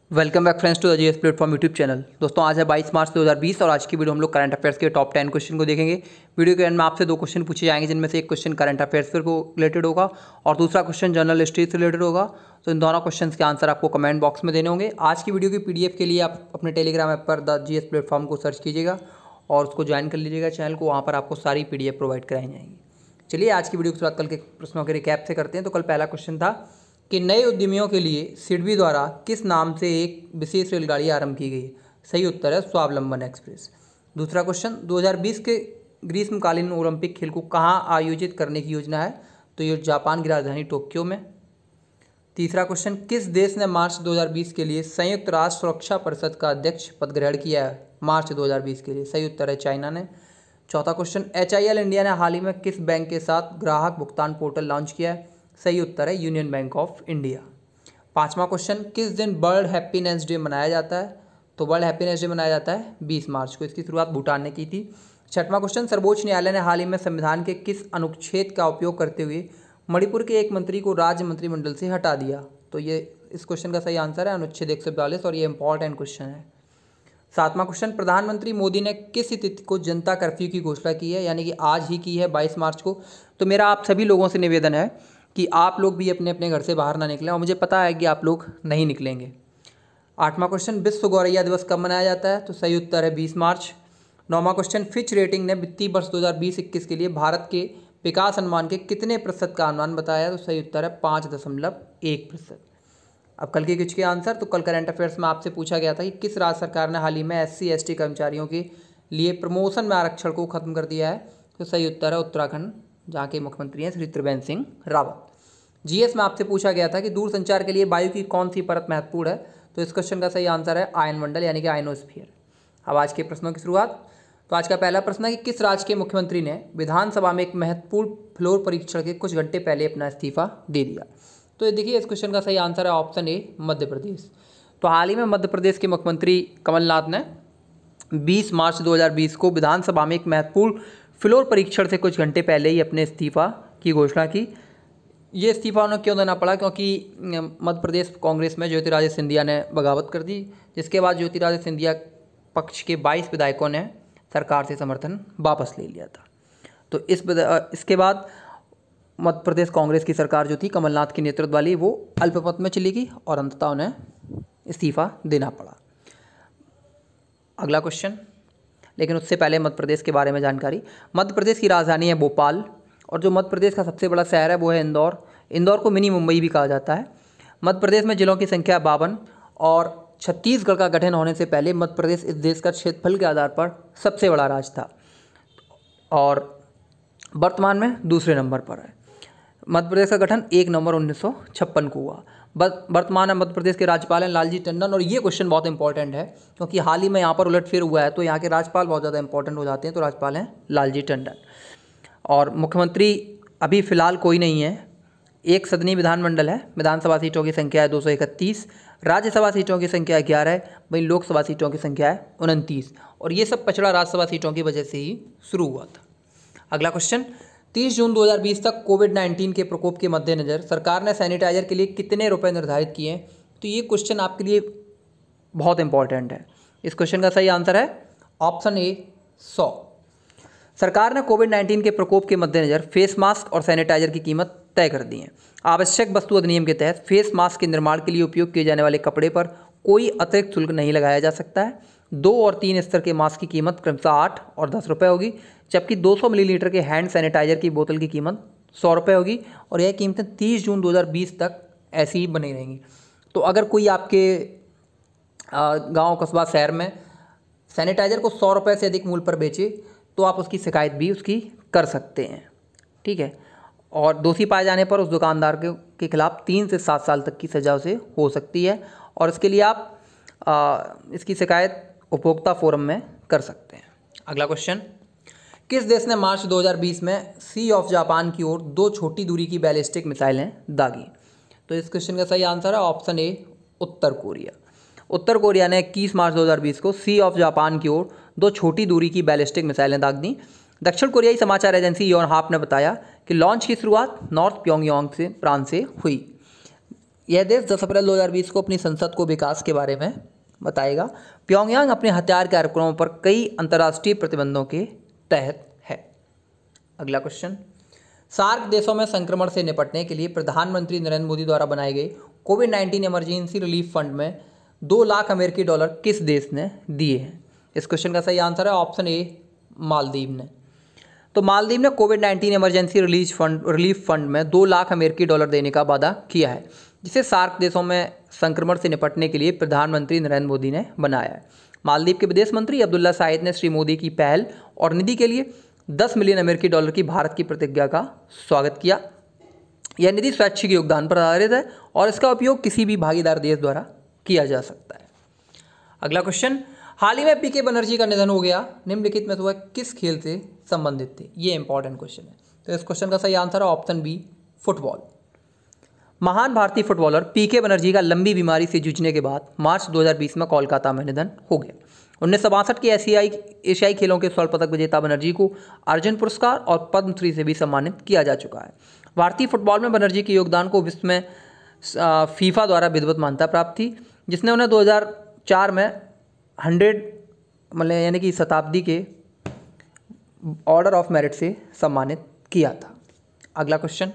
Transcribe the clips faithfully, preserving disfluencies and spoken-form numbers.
Welcome back friends to the GS platform YouTube channel. दोस्तों आज है बाईस मार्च दो हज़ार बीस और आज की वीडियो हम लोग करंट अफेयर्स के टॉप टेन क्वेश्चन को देखेंगे। वीडियो के एंड में आपसे दो क्वेश्चन पूछे जाएंगे, जिनमें से एक क्वेश्चन करंट अफेयर्स से रिलेटेड होगा और दूसरा क्वेश्चन जर्नल हिस्ट्री से रिलेटेड होगा। तो इन दोनों क्वेश्चन के आंसर आपको कमेंट बॉक्स में देने होंगे। आज की वीडियो की पीडीएफ के लिए आप अपने टेलीग्राम ऐप पर द जीएस प्लेटफॉर्म को सर्च कीजिएगा और उसको ज्वाइन कर लीजिएगा चैनल को। वहाँ पर आपको सारी पीडीएफ प्रोवाइड कराई जाएंगी। चलिए आज की वीडियो के साथ कल के प्रश्नों के रिकैप से करते हैं। तो कल पहला क्वेश्चन था कि नए उद्यमियों के लिए सिडबी द्वारा किस नाम से एक विशेष रेलगाड़ी आरंभ की गई। सही उत्तर है स्वावलंबन एक्सप्रेस। दूसरा क्वेश्चन, दो हज़ार बीस के ग्रीष्मकालीन ओलंपिक खेल को कहाँ आयोजित करने की योजना है। तो ये जापान की राजधानी टोक्यो में। तीसरा क्वेश्चन, किस देश ने मार्च दो हज़ार बीस के लिए संयुक्त राष्ट्र सुरक्षा परिषद का अध्यक्ष पद ग्रहण किया है मार्च दो हज़ार बीस के लिए। सही उत्तर है चाइना ने। चौथा question, H I L India ने हाल ही में किस बैंक के साथ ग्राहक भुगतान पोर्टल लॉन्च किया है। सही उत्तर है यूनियन बैंक ऑफ इंडिया। पांचवा क्वेश्चन, किस दिन वर्ल्ड हैप्पीनेस डे मनाया जाता है। तो वर्ल्ड हैप्पीनेस डे मनाया जाता है बीस मार्च को। इसकी शुरुआत भूटान ने की थी। छठवां क्वेश्चन, सर्वोच्च न्यायालय ने हाल ही में संविधान के किस अनुच्छेद का उपयोग करते हुए मणिपुर के एक मंत्री को राज्य मंत्रिमंडल से हटा दिया। तो ये इस क्वेश्चन का सही आंसर है अनुच्छेद एक सौ बयालीस और ये इंपॉर्टेंट क्वेश्चन है। सातवां क्वेश्चन, प्रधानमंत्री मोदी ने किस तिथि को जनता कर्फ्यू की घोषणा की है, यानी कि आज ही की है बाईस मार्च को। तो मेरा आप सभी लोगों से निवेदन है कि आप लोग भी अपने अपने घर से बाहर ना निकलें, और मुझे पता है कि आप लोग नहीं निकलेंगे। आठवां क्वेश्चन, विश्व गौरैया दिवस कब मनाया जाता है। तो सही उत्तर है बीस मार्च। नौवां क्वेश्चन, फिच रेटिंग ने वित्तीय वर्ष दो हज़ार बीस इक्कीस के लिए भारत के विकास अनुमान के कितने प्रतिशत का अनुमान बताया है। तो सही उत्तर है पाँच दशमलव एक प्रतिशत। अब कल के कुछ के आंसर, तो कल करंट अफेयर्स में आपसे पूछा गया था कि किस राज्य सरकार ने हाल ही में एस सी एस टी कर्मचारियों के लिए प्रमोशन में आरक्षण को खत्म कर दिया है। तो सही उत्तर है उत्तराखंड, जहाँ के मुख्यमंत्री हैं श्री त्रिवेंद्र सिंह रावत। जीएस में आपसे पूछा गया था कि दूरसंचार के लिए वायु की कौन सी परत महत्वपूर्ण है। तो इस क्वेश्चन का सही आंसर है आयनमंडल, यानी कि आयनोस्फीयर। अब आज के प्रश्नों की शुरुआत। तो आज का पहला प्रश्न है कि किस राज्य के मुख्यमंत्री ने विधानसभा में एक महत्वपूर्ण फ्लोर परीक्षण के कुछ घंटे पहले अपना इस्तीफा दे दिया। तो ये देखिए, इस क्वेश्चन का सही आंसर है ऑप्शन ए मध्य प्रदेश। तो हाल ही में मध्य प्रदेश के मुख्यमंत्री कमलनाथ ने बीस मार्च दो हज़ार बीस को विधानसभा में एक महत्वपूर्ण फ्लोर परीक्षण से कुछ घंटे पहले ही अपने इस्तीफा की घोषणा की। ये इस्तीफा उन्हें क्यों देना पड़ा, क्योंकि मध्य प्रदेश कांग्रेस में ज्योतिरादित्य सिंधिया ने बगावत कर दी, जिसके बाद ज्योतिरादित्य सिंधिया पक्ष के बाईस विधायकों ने सरकार से समर्थन वापस ले लिया था। तो इस इसके बाद मध्य प्रदेश कांग्रेस की सरकार जो थी कमलनाथ के नेतृत्व वाली, वो अल्पमत में चली गई और अंततः उन्हें इस्तीफा देना पड़ा। अगला क्वेश्चन, लेकिन उससे पहले मध्य प्रदेश के बारे में जानकारी। मध्य प्रदेश की राजधानी है भोपाल और जो मध्य प्रदेश का सबसे बड़ा शहर है वो है इंदौर। इंदौर को मिनी मुंबई भी कहा जाता है। मध्य प्रदेश में जिलों की संख्या बावन और छत्तीसगढ़ का गठन होने से पहले मध्य प्रदेश इस देश का क्षेत्रफल के आधार पर सबसे बड़ा राज्य था और वर्तमान में दूसरे नंबर पर है। मध्य प्रदेश का गठन एक नवंबर उन्नीस सौ छप्पन को हुआ। वर्तमान में मध्य प्रदेश के राज्यपाल हैं लालजी टंडन, और ये क्वेश्चन बहुत इंपॉर्टेंट है क्योंकि हाल ही में यहाँ पर उलटफेर हुआ है, तो यहाँ के राज्यपाल बहुत ज़्यादा इंपॉर्टेंट हो जाते हैं। तो राज्यपाल हैं लालजी टंडन और मुख्यमंत्री अभी फ़िलहाल कोई नहीं है। एक सदनी विधानमंडल है, विधानसभा सीटों की संख्या है दो सौ इकतीस, राज्यसभा सीटों की संख्या ग्यारह है, वहीं लोकसभा सीटों की संख्या है उनतीस, और ये सब पचड़ा राज्यसभा सीटों की वजह से ही शुरू हुआ था। अगला क्वेश्चन, तीस जून दो हज़ार बीस तक कोविड नाइन्टीन के प्रकोप के मद्देनज़र सरकार ने सैनिटाइजर के लिए कितने रुपए निर्धारित किए हैं। तो ये क्वेश्चन आपके लिए बहुत इंपॉर्टेंट है। इस क्वेश्चन का सही आंसर है ऑप्शन ए सौ। सरकार ने कोविड नाइन्टीन के प्रकोप के मद्देनज़र फेस मास्क और सैनिटाइजर की कीमत तय कर दी है। आवश्यक वस्तु अधिनियम के तहत फेस मास्क के निर्माण के लिए उपयोग किए जाने वाले कपड़े पर कोई अतिरिक्त शुल्क नहीं लगाया जा सकता है। दो और तीन स्तर के मास्क की कीमत क्रमशः आठ और दस रुपये होगी, जबकि दो सौ मिलीलीटर के हैंड सैनिटाइजर की बोतल की कीमत सौ रुपये होगी, और यह कीमतें तीस जून दो हज़ार बीस तक ऐसी ही बनी रहेंगी। तो अगर कोई आपके गांव, कस्बा, शहर में सैनिटाइजर को सौ रुपये से अधिक मूल्य पर बेचे तो आप उसकी शिकायत भी उसकी कर सकते हैं, ठीक है। और दोषी पाए जाने पर उस दुकानदार के, के खिलाफ तीन से सात साल तक की सजा उसे हो सकती है, और इसके लिए आप आ, इसकी शिकायत उपभोक्ता फोरम में कर सकते हैं। अगला क्वेश्चन, किस देश ने मार्च दो हज़ार बीस में सी ऑफ जापान की ओर दो छोटी दूरी की बैलिस्टिक मिसाइलें दागी। तो इस क्वेश्चन का सही आंसर है ऑप्शन ए उत्तर कोरिया। उत्तर कोरिया ने इक्कीस मार्च दो हज़ार बीस को सी ऑफ जापान की ओर दो छोटी दूरी की बैलिस्टिक मिसाइलें दाग दी। दक्षिण कोरियाई समाचार एजेंसी योनहाप ने बताया कि लॉन्च की शुरुआत नॉर्थ प्योंगयांग से प्रांत से हुई। यह देश दस अप्रैल दो हज़ार बीस को अपनी संसद को विकास के बारे में बताएगा। प्योंगयांग अपने हथियार कार्यक्रमों पर कई अंतर्राष्ट्रीय प्रतिबंधों के तहत है। अगला क्वेश्चन, सार्क देशों में संक्रमण से निपटने के लिए प्रधानमंत्री नरेंद्र मोदी द्वारा बनाए गए Covid nineteen emergency relief fund में दो लाख अमेरिकी डॉलर किस देश ने दिए हैं? इस क्वेश्चन का सही आंसर है ऑप्शन ए, मालदीव ने। तो मालदीव ने Covid nineteen emergency relief fund relief fund में दो लाख अमेरिकी डॉलर देने का वादा किया है, जिसे सार्क देशों में संक्रमण से निपटने के लिए प्रधानमंत्री नरेंद्र मोदी ने बनाया है। मालदीव के विदेश मंत्री अब्दुल्ला शाहिद ने श्री मोदी की पहल और निधि के लिए दस मिलियन अमेरिकी डॉलर की भारत की प्रतिज्ञा का स्वागत किया। यह निधि स्वैच्छिक योगदान पर आधारित है और इसका उपयोग किसी भी भागीदार देश द्वारा किया जा सकता है। अगला क्वेश्चन, हाल ही में पीके बनर्जी का निधन हो गया, निम्नलिखित में से वह किस खेल से संबंधित थे? ये इंपॉर्टेंट क्वेश्चन है। तो इस क्वेश्चन का सही आंसर है ऑप्शन बी, फुटबॉल। महान भारतीय फुटबॉलर पीके बनर्जी का लंबी बीमारी से जूझने के बाद मार्च दो हज़ार बीस में कोलकाता में निधन हो गया। उन्नीस सौ बासठ के एशियाई एशियाई खेलों के स्वर्ण पदक विजेता बनर्जी को अर्जुन पुरस्कार और पद्मश्री से भी सम्मानित किया जा चुका है। भारतीय फुटबॉल में बनर्जी के योगदान को विश्व में फीफा द्वारा विधिवत मान्यता प्राप्त थी, जिसने उन्हें दो हज़ार चार में हंड्रेड मतलब यानी कि शताब्दी के ऑर्डर ऑफ मेरिट से सम्मानित किया था। अगला क्वेश्चन,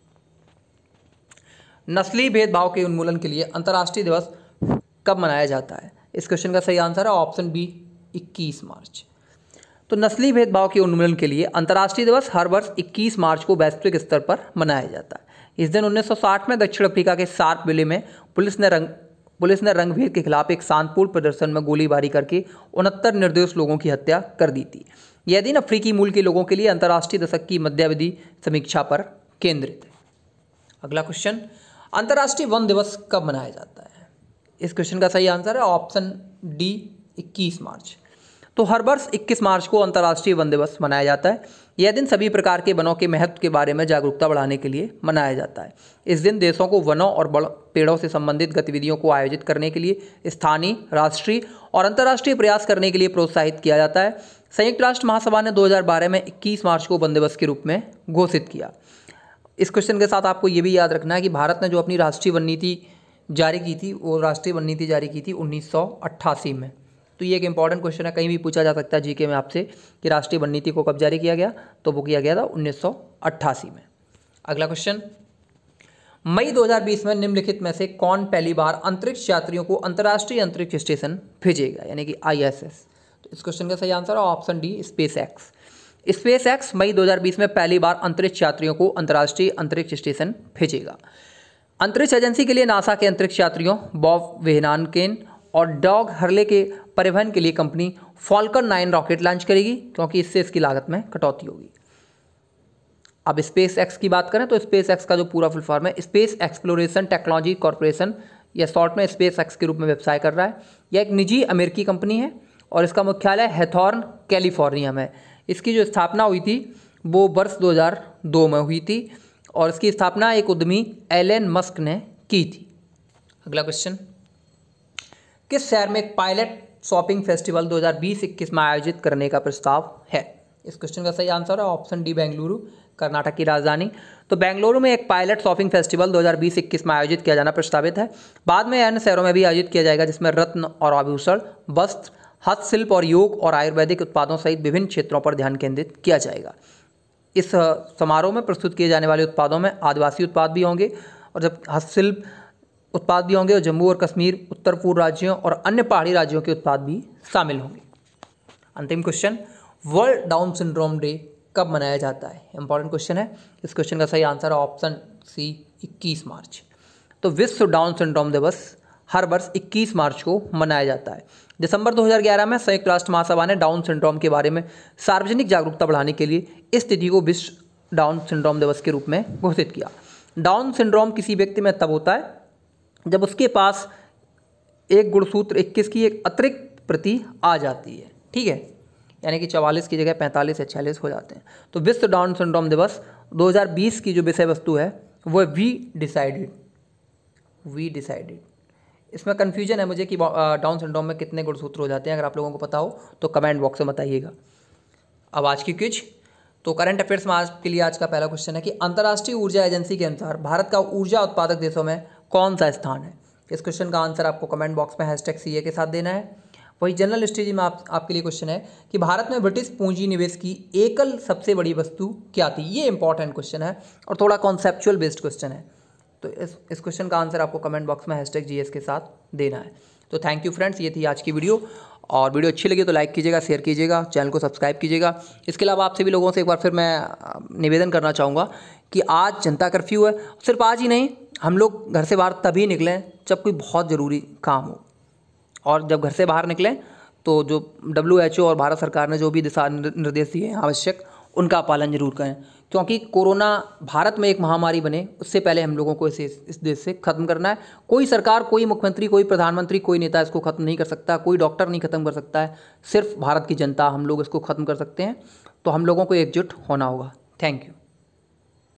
नस्लीय भेदभाव के उन्मूलन के लिए अंतर्राष्ट्रीय दिवस कब मनाया जाता है? इस क्वेश्चन का सही आंसर है ऑप्शन बी, इक्कीस मार्च। तो नस्लीय भेदभाव के उन्मूलन के लिए अंतर्राष्ट्रीय दिवस हर वर्ष इक्कीस मार्च को वैश्विक स्तर पर मनाया जाता है। इस दिन उन्नीस सौ साठ में दक्षिण अफ्रीका के सार्क विले में पुलिस ने रंग पुलिस ने रंगभेद के खिलाफ एक शांतिपूर्ण प्रदर्शन में गोलीबारी करके उनहत्तर निर्दोष लोगों की हत्या कर दी थी। यह दिन अफ्रीकी मूल के लोगों के लिए अंतर्राष्ट्रीय दशक की मध्यावधि समीक्षा पर केंद्रित है। अगला क्वेश्चन, अंतर्राष्ट्रीय वन दिवस कब मनाया जाता है? इस क्वेश्चन का सही आंसर है ऑप्शन डी, इक्कीस मार्च। तो हर वर्ष इक्कीस मार्च को अंतर्राष्ट्रीय वन दिवस मनाया जाता है। यह दिन सभी प्रकार के वनों के महत्व के बारे में जागरूकता बढ़ाने के लिए मनाया जाता है। इस दिन देशों को वनों और पेड़ों से संबंधित गतिविधियों को आयोजित करने के लिए स्थानीय, राष्ट्रीय और अंतर्राष्ट्रीय प्रयास करने के लिए प्रोत्साहित किया जाता है। संयुक्त राष्ट्र महासभा ने दो हज़ार बारह में इक्कीस मार्च को वन दिवस के रूप में घोषित किया। इस क्वेश्चन के साथ आपको ये भी याद रखना है कि भारत ने जो अपनी राष्ट्रीय वन नीति जारी की थी, वो राष्ट्रीय वन नीति जारी की थी उन्नीस सौ अट्ठासी में। तो ये एक इंपॉर्टेंट क्वेश्चन है, कहीं भी पूछा जा सकता है जीके में आपसे कि राष्ट्रीय वन नीति को कब जारी किया गया, तो वो किया गया था उन्नीस सौ अट्ठासी में। अगला क्वेश्चन, मई दो हज़ार बीस में निम्नलिखित में से कौन पहली बार अंतरिक्ष यात्रियों को अंतर्राष्ट्रीय अंतरिक्ष स्टेशन भेजेगा, यानी कि आई एस एस? तो इस क्वेश्चन का सही आंसर है option D, space X. Space X मई दो हज़ार बीस में पहली बार अंतरिक्ष यात्रियों को अंतर्राष्ट्रीय अंतरिक्ष स्टेशन भेजेगा। अंतरिक्ष एजेंसी के लिए नासा के अंतरिक्ष यात्रियों बॉब वेहनानकेन और डॉग हर्ले के परिवहन के लिए company Falcon nine rocket launch करेगी, क्योंकि इससे इसकी लागत में कटौती होगी। अब स्पेस एक्स की बात करें तो स्पेस एक्स का जो पूरा फुल फॉर्म है स्पेस एक्सप्लोरेशन टेक्नोलॉजी कॉर्पोरेशन, या शॉर्ट में स्पेस एक्स के रूप में व्यवसाय कर रहा है। यह एक निजी अमेरिकी कंपनी है और इसका मुख्यालय हैथॉर्न कैलिफोर्निया में। इसकी जो स्थापना हुई थी वो वर्ष दो हज़ार दो में हुई थी और इसकी स्थापना एक उद्यमी एलन मस्क ने की थी। अगला क्वेश्चन, किस शहर में एक पायलट शॉपिंग फेस्टिवल दो हज़ार बीस इक्कीस में आयोजित करने का प्रस्ताव है? इस क्वेश्चन का सही आंसर है ऑप्शन डी, बेंगलुरु, कर्नाटक की राजधानी। तो बेंगलुरु में एक पायलट शॉपिंग फेस्टिवल दो हज़ार बीस इक्कीस में आयोजित किया जाना प्रस्तावित है। बाद में अन्य शहरों में भी आयोजित किया जाएगा, जिसमें रत्न और आभूषण, वस्त्र, हस्तशिल्प और योग और आयुर्वेदिक उत्पादों सहित विभिन्न क्षेत्रों पर ध्यान केंद्रित किया जाएगा। इस समारोह में प्रस्तुत किए जाने वाले उत्पादों में आदिवासी उत्पाद भी होंगे और जब हस्तशिल्प उत्पाद भी होंगे और जम्मू और कश्मीर, उत्तर पूर्व राज्यों और अन्य पहाड़ी राज्यों के उत्पाद भी शामिल होंगे। अंतिम question, world Down syndrome day कब मनाया जाता है? इंपॉर्टेंट क्वेश्चन है। इस क्वेश्चन का सही आंसर है ऑप्शन सी, इक्कीस मार्च। तो विश्व डाउन सिंड्रोम दिवस हर वर्ष इक्कीस मार्च को मनाया जाता है। दिसंबर दो हज़ार ग्यारह में संयुक्त राष्ट्र महासभा ने डाउन सिंड्रोम के बारे में सार्वजनिक जागरूकता बढ़ाने के लिए इस तिथि को विश्व डाउन सिंड्रोम दिवस के रूप में घोषित किया। डाउन सिंड्रोम किसी व्यक्ति में तब होता है जब उसके पास एक गुणसूत्र इक्कीस की एक अतिरिक्त प्रति आ जाती है, ठीक है, यानी कि चवालीस की जगह पैंतालीस या छियालीस हो जाते हैं। तो विश्व डाउन सिंड्रोम दिवस दो हज़ार बीस की जो विषय वस्तु है वो वी डिसाइडेड वी डिसाइडेड इसमें कन्फ्यूजन है मुझे कि डाउन सिंड्रोम में कितने गुणसूत्र हो जाते हैं। अगर आप लोगों को पता हो तो कमेंट बॉक्स में बताइएगा। अब आज की क्विज, तो करंट अफेयर्स में आज के लिए आज का पहला क्वेश्चन है कि अंतर्राष्ट्रीय ऊर्जा एजेंसी के अनुसार भारत का ऊर्जा उत्पादक देशों में कौन सा स्थान है? इस क्वेश्चन का आंसर आपको कमेंट बॉक्स में हैशटैग सी ए के साथ देना है। वही जनरल स्टडी में आप, आपके लिए क्वेश्चन है कि भारत में ब्रिटिश पूंजी निवेश की एकल सबसे बड़ी वस्तु क्या थी? ये इंपॉर्टेंट क्वेश्चन है और थोड़ा कॉन्सेप्चुअल बेस्ड क्वेश्चन है। तो इस इस क्वेश्चन का आंसर आपको कमेंट बॉक्स में हैशटैग जी एस के साथ देना है। तो थैंक यू फ्रेंड्स, ये थी आज की वीडियो। और वीडियो अच्छी लगी तो लाइक कीजिएगा, शेयर कीजिएगा, चैनल को सब्सक्राइब कीजिएगा। इसके अलावा आप सभी लोगों से एक बार फिर मैं निवेदन करना चाहूँगा कि आज जनता कर्फ्यू है। सिर्फ आज ही नहीं, हम लोग घर से बाहर तभी निकलें जब कोई बहुत ज़रूरी काम हो, और जब घर से बाहर निकलें तो जो डब्ल्यू एच ओ और भारत सरकार ने जो भी दिशा निर्देश दिए हैं आवश्यक, उनका पालन जरूर करें, क्योंकि कोरोना भारत में एक महामारी बने उससे पहले हम लोगों को इसे इस देश से ख़त्म करना है। कोई सरकार, कोई मुख्यमंत्री, कोई प्रधानमंत्री, कोई नेता इसको ख़त्म नहीं कर सकता, कोई डॉक्टर नहीं ख़त्म कर सकता है, सिर्फ भारत की जनता, हम लोग इसको ख़त्म कर सकते हैं। तो हम लोगों को एकजुट होना होगा। Thank you.